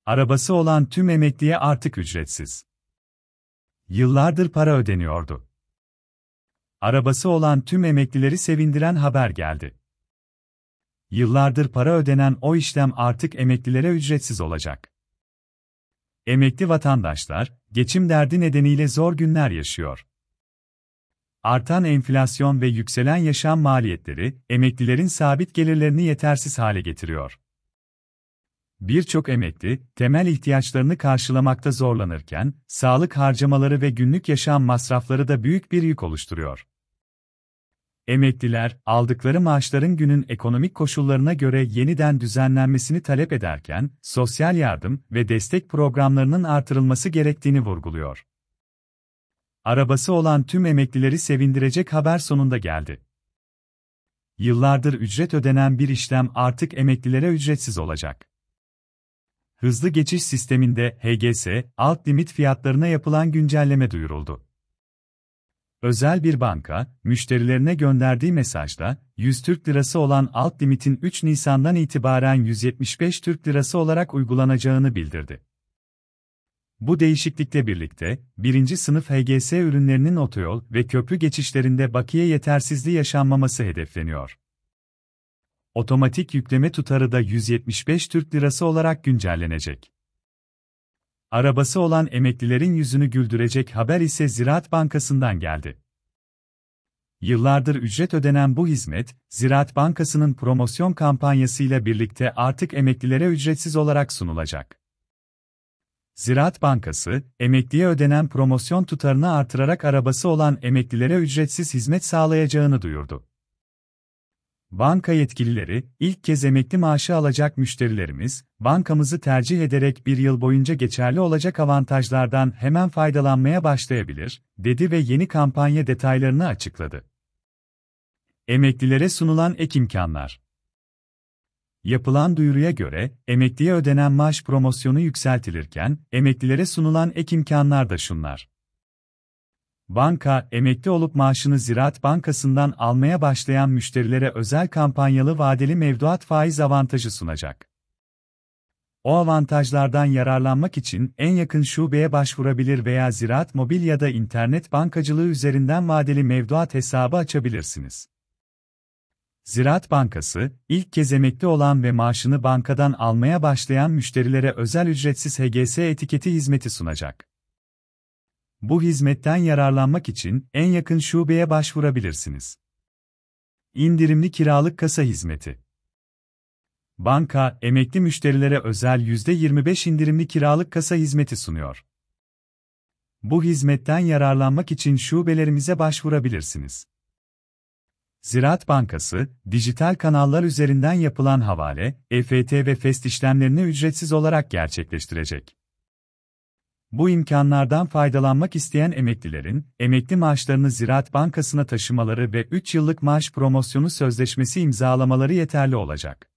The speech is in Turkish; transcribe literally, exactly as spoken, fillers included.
Arabası olan tüm emekliye artık ücretsiz. Yıllardır para ödeniyordu. Arabası olan tüm emeklileri sevindiren haber geldi. Yıllardır para ödenen o işlem artık emeklilere ücretsiz olacak. Emekli vatandaşlar, geçim derdi nedeniyle zor günler yaşıyor. Artan enflasyon ve yükselen yaşam maliyetleri, emeklilerin sabit gelirlerini yetersiz hale getiriyor. Birçok emekli, temel ihtiyaçlarını karşılamakta zorlanırken, sağlık harcamaları ve günlük yaşam masrafları da büyük bir yük oluşturuyor. Emekliler, aldıkları maaşların günün ekonomik koşullarına göre yeniden düzenlenmesini talep ederken, sosyal yardım ve destek programlarının artırılması gerektiğini vurguluyor. Arabası olan tüm emeklileri sevindirecek haber sonunda geldi. Yıllardır ücret ödenen bir işlem artık emeklilere ücretsiz olacak. Hızlı geçiş sisteminde H G S, alt limit fiyatlarına yapılan güncelleme duyuruldu. Özel bir banka, müşterilerine gönderdiği mesajda, yüz Türk Lirası olan alt limitin üç Nisan'dan itibaren yüz yetmiş beş Türk Lirası olarak uygulanacağını bildirdi. Bu değişiklikle birlikte, birinci sınıf H G S ürünlerinin otoyol ve köprü geçişlerinde bakiye yetersizliği yaşanmaması hedefleniyor. Otomatik yükleme tutarı da yüz yetmiş beş Türk Lirası olarak güncellenecek. Arabası olan emeklilerin yüzünü güldürecek haber ise Ziraat Bankası'ndan geldi. Yıllardır ücret ödenen bu hizmet, Ziraat Bankası'nın promosyon kampanyasıyla birlikte artık emeklilere ücretsiz olarak sunulacak. Ziraat Bankası, emekliye ödenen promosyon tutarını artırarak arabası olan emeklilere ücretsiz hizmet sağlayacağını duyurdu. Banka yetkilileri, ilk kez emekli maaşı alacak müşterilerimiz, bankamızı tercih ederek bir yıl boyunca geçerli olacak avantajlardan hemen faydalanmaya başlayabilir, dedi ve yeni kampanya detaylarını açıkladı. Emeklilere sunulan ek imkanlar. Yapılan duyuruya göre, emekliye ödenen maaş promosyonu yükseltilirken, emeklilere sunulan ek imkanlar da şunlar. Banka, emekli olup maaşını Ziraat Bankası'ndan almaya başlayan müşterilere özel kampanyalı vadeli mevduat faiz avantajı sunacak. O avantajlardan yararlanmak için en yakın şubeye başvurabilir veya Ziraat Mobil ya da internet bankacılığı üzerinden vadeli mevduat hesabı açabilirsiniz. Ziraat Bankası, ilk kez emekli olan ve maaşını bankadan almaya başlayan müşterilere özel ücretsiz H G S etiketi hizmeti sunacak. Bu hizmetten yararlanmak için en yakın şubeye başvurabilirsiniz. İndirimli kiralık kasa hizmeti. Banka, emekli müşterilere özel yüzde yirmi beş indirimli kiralık kasa hizmeti sunuyor. Bu hizmetten yararlanmak için şubelerimize başvurabilirsiniz. Ziraat Bankası, dijital kanallar üzerinden yapılan havale, E F T ve FEST işlemlerini ücretsiz olarak gerçekleştirecek. Bu imkanlardan faydalanmak isteyen emeklilerin, emekli maaşlarını Ziraat Bankası'na taşımaları ve üç yıllık maaş promosyonu sözleşmesi imzalamaları yeterli olacak.